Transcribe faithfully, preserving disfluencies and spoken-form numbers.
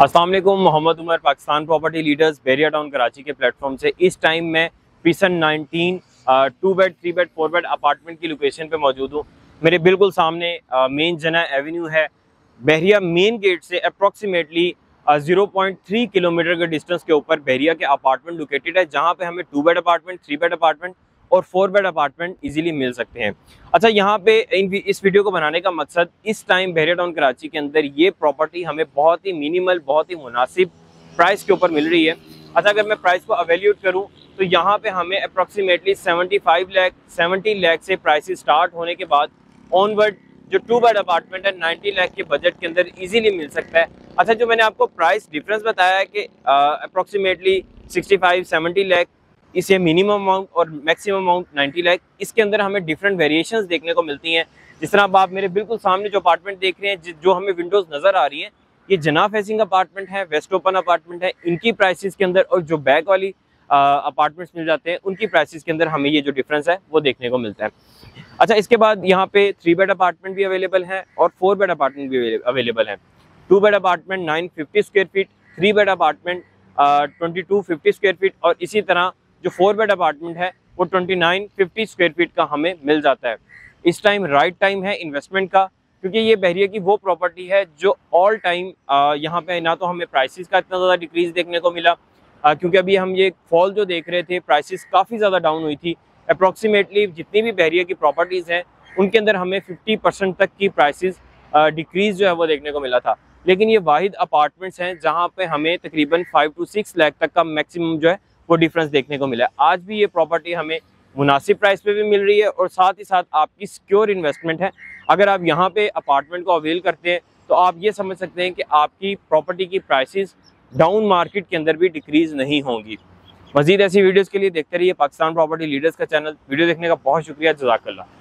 अस्सलाम वालेकुम, Mohammad Umar, Pakistan property leaders, Bahria town Karachi के प्लेटफॉर्म से इस टाइम मैं precinct nineteen two bed three bed four bed apartment की लोकेशन पे मौजूद हूँ। मेरे बिल्कुल सामने मेन जना एवेन्यू है। बहरिया मेन गेट से approximately zero point three kilometre के डिस्टेंस के ऊपर बहरिया के अपार्टमेंट लोकेटेड है, जहाँ पे हमें two bed apartment, three bed apartment और फोर बेड अपार्टमेंट इजीली मिल सकते हैं। अच्छा, यहाँ पे इन इस वीडियो को बनाने का मकसद, इस टाइम बहरिया टाउन कराची के अंदर ये प्रॉपर्टी हमें बहुत ही मिनिमल, बहुत ही मुनासिब प्राइस के ऊपर मिल रही है। अच्छा, अगर मैं प्राइस को अवेल्यूट करूँ तो यहाँ पे हमें approximately seventy five lakh seventy lakh से प्राइस स्टार्ट होने के बाद ऑनवर्ड जो टू बेड अपार्टमेंट है नाइन्टी लाख के बजट के अंदर इजीली मिल सकता है। अच्छा, जो मैंने आपको प्राइस डिफरेंस बताया है कि approximately sixty five seventy lakh इसे मिनिमम अमाउंट और मैक्सिमम अमाउंट नाइन्टी लाख, इसके अंदर हमें डिफरेंट वेरिएशंस देखने को मिलती हैं। जिस तरह अब आप मेरे बिल्कुल सामने जो अपार्टमेंट देख रहे हैं, जो हमें विंडोज नज़र आ रही हैं, ये जना फेसिंग अपार्टमेंट है, वेस्ट ओपन अपार्टमेंट है। इनकी प्राइसेस के अंदर और जो बैक वाली अपार्टमेंट्स मिल जाते हैं उनकी प्राइसेस के अंदर हमें ये जो डिफरेंस है वो देखने को मिलता है। अच्छा, इसके बाद यहाँ पे थ्री बेड अपार्टमेंट भी अवेलेबल है और फोर बेड अपार्टमेंट भी अवेलेबल है। Two bed apartment nine fifty square feet, three bed apartment twenty two fifty square feet और इसी तरह जो फोर बेड अपार्टमेंट है वो twenty nine fifty square feet का हमें मिल जाता है। इस टाइम राइट टाइम है इन्वेस्टमेंट का, क्योंकि ये बहरिया की वो प्रॉपर्टी है जो ऑल टाइम यहाँ पे ना तो हमें प्राइसेस का इतना ज़्यादा डिक्रीज देखने को मिला, आ, क्योंकि अभी हम ये फॉल जो देख रहे थे, प्राइसेस काफ़ी ज़्यादा डाउन हुई थी। अप्रॉक्सीमेटली जितनी भी बहरिया की प्रॉपर्टीज़ हैं उनके अंदर हमें फिफ्टी परसेंट तक की प्राइसेस डिक्रीज जो है वो देखने को मिला था। लेकिन ये वाहिद अपार्टमेंट्स हैं जहाँ पे हमें तकरीबन फाइव टू सिक्स लाख तक का मैक्सिमम जो है वो डिफरेंस देखने को मिला है। आज भी ये प्रॉपर्टी हमें मुनासिब प्राइस पे भी मिल रही है और साथ ही साथ आपकी सिक्योर इन्वेस्टमेंट है। अगर आप यहाँ पे अपार्टमेंट को अवेल करते हैं तो आप ये समझ सकते हैं कि आपकी प्रॉपर्टी की प्राइसेस डाउन मार्केट के अंदर भी डिक्रीज नहीं होंगी। मज़ीद ऐसी वीडियोज़ के लिए देखते रहिए पाकिस्तान प्रॉपर्टी लीडर्स का चैनल। वीडियो देखने का बहुत शुक्रिया, जज़ाकल्लाह।